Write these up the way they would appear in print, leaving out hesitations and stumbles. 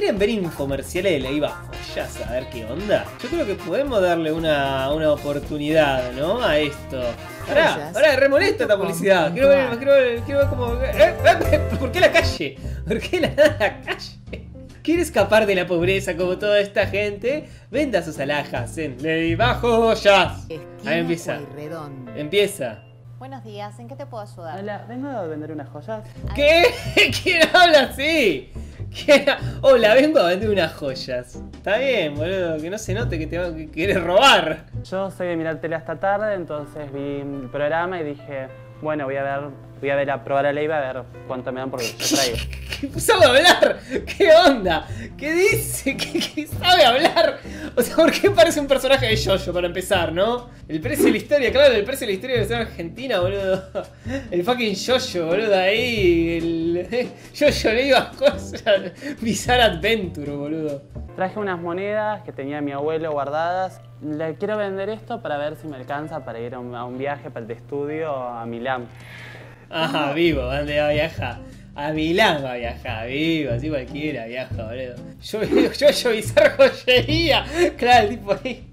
quieren ver infomerciales de Leiva Joyas, a ver qué onda, yo creo que podemos darle una oportunidad, ¿no? A esto. Ahora re molesta esta publicidad. Quiero ver cómo... ¿Por qué la calle? ¿Por qué la calle? ¿Quiere escapar de la pobreza como toda esta gente? Venda sus alhajas en Leiva Joyas. Ahí empieza. Empieza. Buenos días, ¿en qué te puedo ayudar? Hola, vengo a vender unas joyas. ¿Qué? ¿Quién habla así? Hola, vengo a vender unas joyas. Está bien, boludo, que no se note que quieres robar. Yo soy de mirar tele hasta tarde, entonces vi el programa y dije, bueno, voy a probar a Leiva a ver cuánto me dan por lo que yo traigo. ¿Qué sabe hablar? ¿Qué onda? ¿Qué dice? ¿Qué sabe hablar? O sea, ¿por qué parece un personaje de Yoyo para empezar, no? El precio de la historia, claro, el precio de la historia de la versión argentina, boludo. El fucking Yoyo, boludo, ahí. El Yoyo Leiva Joyas Bizarre Adventure, boludo. Traje unas monedas que tenía mi abuelo guardadas. Le quiero vender esto para ver si me alcanza para ir a un viaje para el de estudio a Milán. Ah, vivo, ¿dónde va a viajar? A Milán va a viajar, vivo, así cualquiera viaja, boludo. Yo Bizarre Joyería. Claro, el tipo ahí.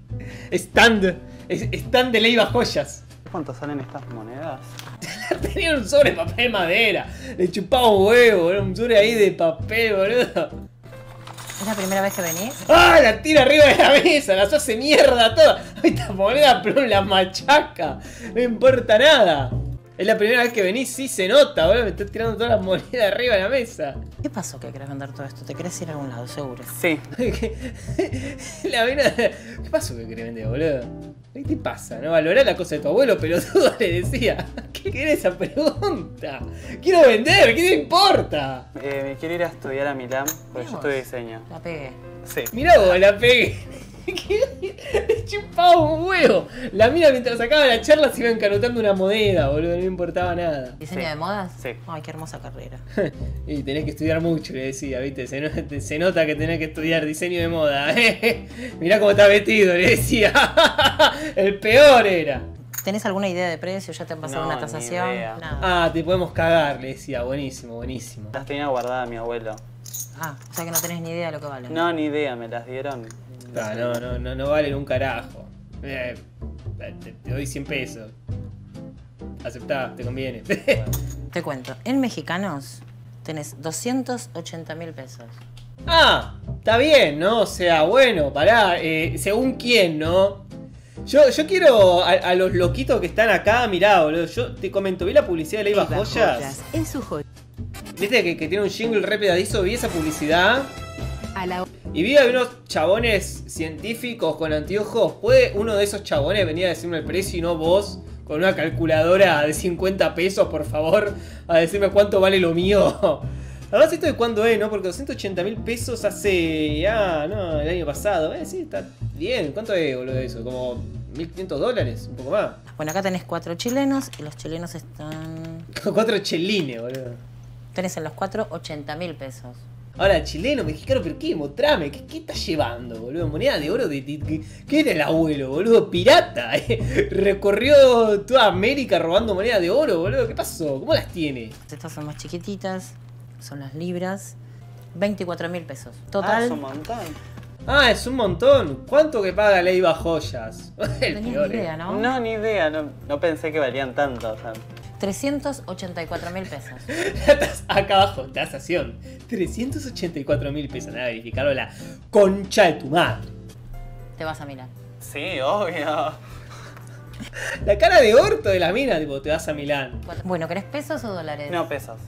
Stand de Leiva Joyas. ¿Cuánto salen estas monedas? Tenía un sobre de papel madera. Le chupaba un huevo, boludo. Un sobre ahí de papel, boludo. ¿Es la primera vez que venís? ¡Ah! La tira arriba de la mesa, las hace mierda toda. Esta moneda plum la machaca. No importa nada. Es la primera vez que venís, sí se nota, boludo. Me estás tirando todas las monedas arriba de la mesa. ¿Qué pasó que querés vender todo esto? ¿Te querés ir a algún lado, seguro? Sí. La mina... ¿Qué pasó que querés vender, boludo? ¿Qué te pasa? ¿No valorás la cosa de tu abuelo, pelotudo? Le decía. ¿Qué querés esa pregunta? Quiero vender, ¿qué te importa? Me quiero ir a estudiar a Milán, porque yo estudio diseño. La pegué. Sí. Mirá vos, la pegué. Le chupaba un huevo. La mina mientras sacaba la charla se iba encanotando una moneda, boludo, no le importaba nada. ¿Diseño Sí. de modas? Sí. Ay, qué hermosa carrera. Y tenés que estudiar mucho, le decía, viste, se nota que tenés que estudiar diseño de moda. Mirá cómo está vestido, le decía. El peor era. ¿Tenés alguna idea de precio? ¿Ya te han pasado No, una ni tasación? idea. Nada. Ah, te podemos cagar, le decía, buenísimo, buenísimo. Las tenía guardadas mi abuelo. Ah, o sea que no tenés ni idea de lo que valen. No, ni idea, me las dieron. Ah, no valen un carajo. Te doy 100 pesos. Aceptá, te conviene. Te cuento, en mexicanos tenés 280.000 pesos. Ah, está bien, ¿no? O sea, bueno, pará, según quién, ¿no? Yo quiero a los loquitos que están acá, mirá, boludo. Yo te comento, vi la publicidad de Leiva Joyas. Es su joya. Viste que tiene un jingle re pegadizo, vi esa publicidad. Y vi a unos chabones científicos con anteojos. ¿Puede uno de esos chabones venir a decirme el precio y no vos? Con una calculadora de 50 pesos, por favor, a decirme cuánto vale lo mío. Además, ¿esto de cuándo es, no? Porque 280.000 pesos hace... no, el año pasado. Sí, está bien. ¿Cuánto es, boludo, eso? Como $1.500, un poco más. Bueno, acá tenés 4 chilenos y los chilenos están... 4 chelines, boludo. Tenés en los 4 80.000 pesos. Ahora, chileno, mexicano, ¿pero qué? Mostrame, ¿qué estás llevando, boludo? ¿Moneda de oro? ¿Qué era el abuelo, boludo? ¿Pirata? Recorrió toda América robando moneda de oro, boludo. ¿Qué pasó? ¿Cómo las tiene? Estas son más chiquititas, son las libras. 24.000 pesos. Ah, Total. es un montón. Ah, es un montón. ¿Cuánto que paga Leiva Joyas? El Tenías peor, ni idea, ¿no? No, ni idea, no pensé que valían tanto. O sea. 384.000 pesos. Acá abajo, tasación. 384.000 pesos. Nada, verificarlo la concha de tu madre. Te vas a Milán. Sí, obvio. La cara de orto de la mina, tipo, te vas a Milán. Bueno, ¿querés pesos o dólares? No, pesos.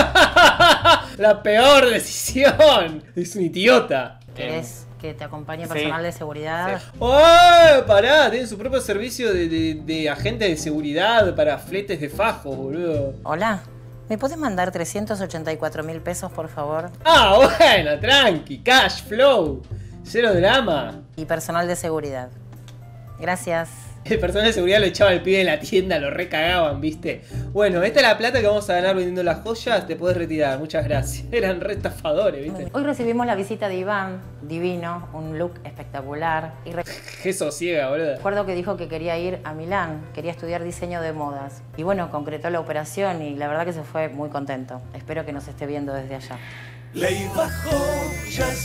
La peor decisión. Es un idiota. ¿Querés que te acompañe Sí. personal de seguridad? Sí. ¡Oh! Pará, tienen su propio servicio de agente de seguridad para fletes de fajos, boludo. Hola, ¿me podés mandar 384.000 pesos, por favor? Ah, bueno, tranqui, cash flow. Cero drama. Y personal de seguridad. Gracias. El personal de seguridad lo echaba el pibe de la tienda, lo recagaban, ¿viste? Bueno, esta es la plata que vamos a ganar vendiendo las joyas, te podés retirar, muchas gracias. Eran re estafadores, ¿viste? Hoy recibimos la visita de Iván, divino, un look espectacular. Y Qué sosiega, boludo. recuerdo que dijo que quería ir a Milán, quería estudiar diseño de modas. Y bueno, concretó la operación y la verdad que se fue muy contento. Espero que nos esté viendo desde allá. Leiva Joyas.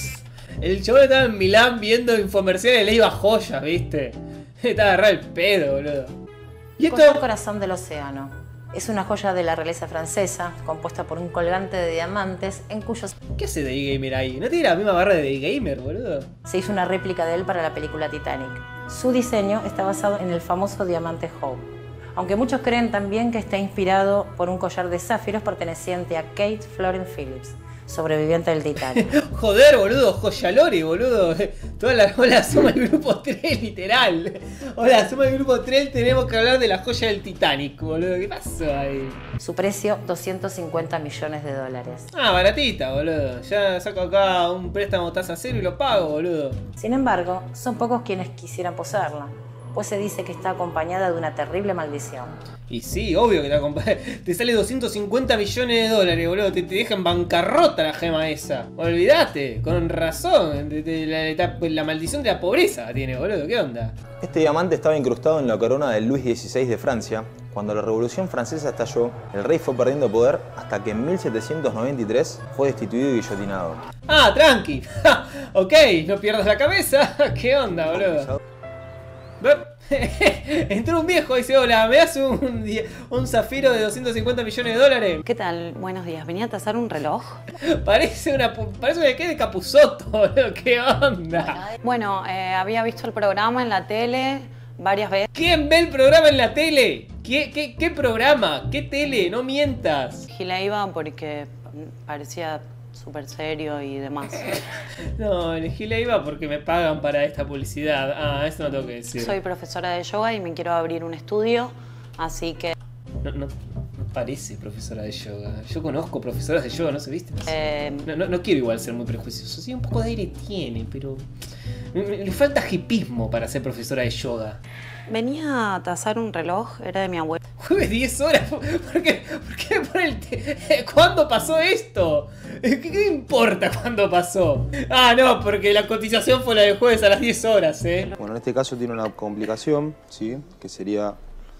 El chabón estaba en Milán viendo infomerciales, le iba joyas, ¿viste? Estaba agarrado el pedo, boludo. ¿Y esto? El corazón del océano. Es una joya de la realeza francesa, compuesta por un colgante de diamantes, en cuyos... ¿Qué hace The Gamer ahí? ¿No tiene la misma barra de The Gamer, boludo? Se hizo una réplica de él para la película Titanic. Su diseño está basado en el famoso diamante Hope. Aunque muchos creen también que está inspirado por un collar de zafiros perteneciente a Kate Florence Phillips, sobreviviente del Titanic. Joder, boludo, joyalori, boludo. Hola, somos el grupo 3, literal. Hola, somos el grupo 3, tenemos que hablar de la joya del Titanic, boludo. ¿Qué pasó ahí? Su precio, $250 millones. Ah, baratita, boludo. Ya saco acá un préstamo tasa cero y lo pago, boludo. Sin embargo, son pocos quienes quisieran posarla, pues se dice que está acompañada de una terrible maldición. Y sí, obvio que te sale $250 millones, boludo. Te deja en bancarrota la gema esa. Olvídate, con razón. La maldición de la pobreza tiene, boludo. ¿Qué onda? Este diamante estaba incrustado en la corona de Luis XVI de Francia. Cuando la Revolución Francesa estalló, el rey fue perdiendo poder hasta que en 1793 fue destituido y guillotinado. Ah, tranqui. Ok, no pierdas la cabeza. ¿Qué onda, boludo? Entró un viejo y dice: hola, ¿me das un zafiro de $250 millones? ¿Qué tal? Buenos días. ¿Venía a tasar un reloj? Parece que de Capusotto, boludo. ¿Qué onda? Bueno, había visto el programa en la tele varias veces. ¿Quién ve el programa en la tele? ¿Qué programa? ¿Qué tele? No mientas. Y la iba porque parecía súper serio y demás. No, elegí la IVA porque me pagan para esta publicidad. Ah, eso no tengo que decir. Soy profesora de yoga y me quiero abrir un estudio, así que... No parece profesora de yoga. Yo conozco profesoras de yoga, ¿no se viste? No quiero igual ser muy prejuicioso. Sí, un poco de aire tiene, pero... Le falta hipismo para ser profesora de yoga. Venía a tasar un reloj, era de mi abuelo. Jueves 10 horas. ¿Por qué ¿Cuándo pasó esto? ¿Qué importa cuándo pasó? Ah, no, porque la cotización fue la de jueves a las 10 horas, Bueno, en este caso tiene una complicación, ¿sí? Que sería...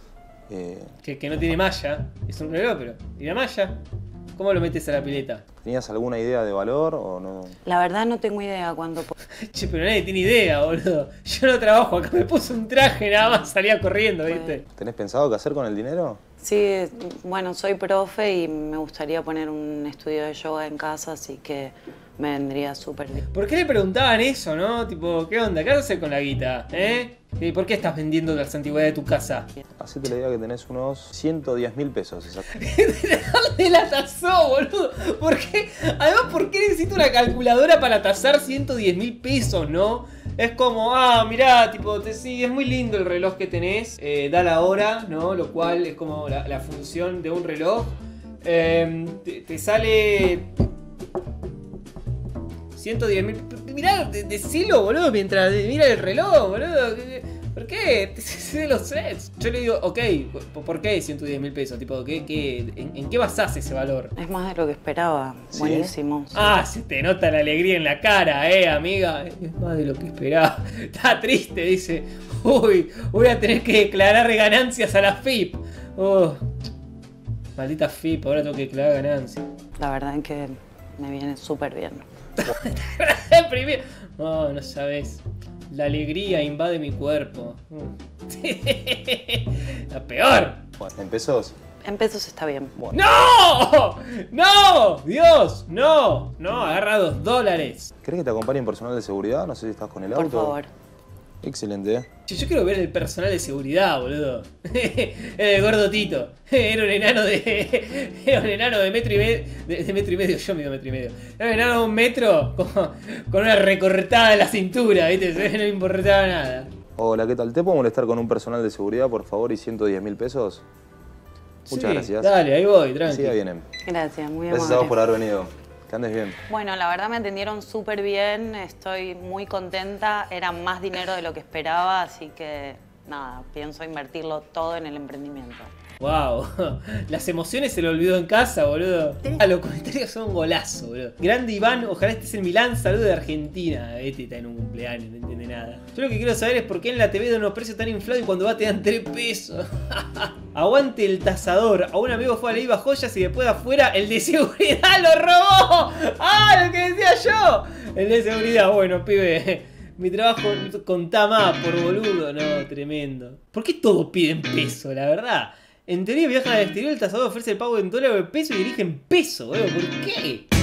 Que no tiene malla. Es un reloj, pero... ¿Y la malla? ¿Cómo lo metes a la pileta? ¿Tenías alguna idea de valor o no? La verdad no tengo idea cuándo... Che, pero nadie tiene idea, boludo. Yo no trabajo acá, me puse un traje, nada más salía corriendo, ¿viste? ¿Tenés pensado qué hacer con el dinero? Sí, bueno, soy profe y me gustaría poner un estudio de yoga en casa, así que me vendría súper bien. ¿Por qué le preguntaban eso, no? Tipo, ¿qué onda? ¿Qué vas a hacer con la guita? ¿Y por qué estás vendiendo las antigüedades de tu casa? Hacete la idea que tenés unos 110.000 pesos, exacto. ¿Dónde la tasó, boludo? ¿Por qué? Además, ¿por qué necesito una calculadora para tasar 110.000 pesos, no? Es como, mirá, tipo, sí, es muy lindo el reloj que tenés, da la hora, ¿no? Lo cual es como la función de un reloj. Te sale 110.000. Mirá, decilo, boludo, mientras mira el reloj, boludo. ¿Por qué? Se lo sé. Yo le digo, ok, ¿por qué 110.000 pesos? Tipo, ¿en qué basás ese valor? Es más de lo que esperaba. ¿Sí? Buenísimo. Sí. Se te nota la alegría en la cara, amiga. Es más de lo que esperaba. Está triste, dice. Uy, voy a tener que declarar ganancias a la FIP. Maldita FIP, ahora tengo que declarar ganancias. La verdad es que me viene súper bien. No sabes. La alegría invade mi cuerpo. La peor. ¿En pesos? En pesos está bien. Bueno. ¡No! ¡No! ¡Dios! ¡No! No, agarra $2. ¿Querés que te acompañe un personal de seguridad? No sé si estás con el auto. Por favor. Excelente. Yo quiero ver el personal de seguridad, boludo. El gordo Tito. Era un enano de metro y medio. De metro y medio, yo mido metro y medio. Era un enano de 1 metro con una recortada en la cintura, ¿viste? No me importaba nada. Hola, ¿qué tal? ¿Te puedo molestar con un personal de seguridad, por favor, y 110.000 pesos? Muchas gracias. Dale, ahí voy, tranqui. Sí, vienen. Gracias, muy amable. Gracias a vos por haber venido. Que andes bien. Bueno, la verdad me atendieron súper bien, estoy muy contenta, era más dinero de lo que esperaba, así que nada, pienso invertirlo todo en el emprendimiento. Wow, las emociones se lo olvidó en casa, boludo. Los comentarios son un golazo, boludo. Grande Iván, ojalá estés en Milán, saludo de Argentina. Este está en un cumpleaños, no entiende nada. Yo lo que quiero saber es por qué en la TV dan unos precios tan inflados y cuando va te dan 3 pesos. Aguante el tasador. A un amigo fue a la IVA Joyas y después de afuera el de seguridad lo robó. ¡Ah, lo que decía yo! El de seguridad, bueno, pibe. Mi trabajo contá más por boludo. No, tremendo. ¿Por qué todos piden peso, la verdad? En teoría viajan al exterior, el tasador ofrece el pago en dólares o en peso y eligen peso, ¿por qué?